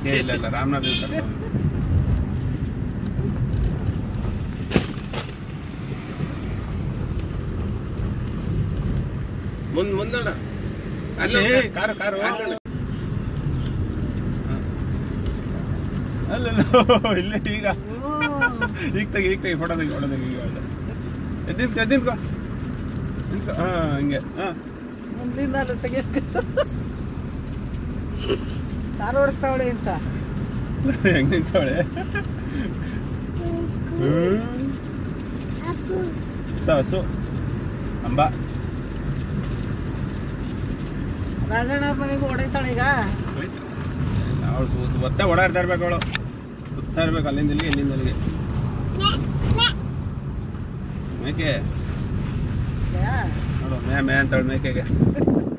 ಇಲ್ಲ ಇಲ್ಲ ರಾಮನಾಥ್ ಮುಂದೋಣ ಅಲ್ಲಿ ಕಾರು ಕಾರು ಅಲ್ಲ ಇಲ್ಲೇ ಈಗ ತೆಗಿ ಫೋಟೋ ತೆಗಿ ಎದ್ದಿನ್ಕೋ ಎದ್ದಿನ್ಕೋ ಹಾ ಹಿಂಗೆ ಹಾ ಮುಂದಿನ ತೆಗಿಯಕ್ಕೆ ಕಾರು ಓಡಿಸ್ತಾವಳೆ ಅಂತ ಹೆಂಗ್ ನಿಂತವಳೆ ಸಾಸು ಅಂಬ ರಾಜಣ್ಣ ಮನೆಗೆ ಓಡೈತಾಳೆ ಈಗ ಅವಳು ಒತ್ತೆ ಓಡಾಡ್ತಾ ಇರ್ಬೇಕು ಅವಳು ಸುತ್ತಾ ಇರ್ಬೇಕು ಅಲ್ಲಿಂದ ಇಲ್ಲಿಗೆ ಇಲ್ಲಿಂದ ಅಲ್ಲಿಗೆ ಮೇಕೆ ನೋಡು ಮೇ ಅಂತೇಳಿ ಮೇಕೆಗೆ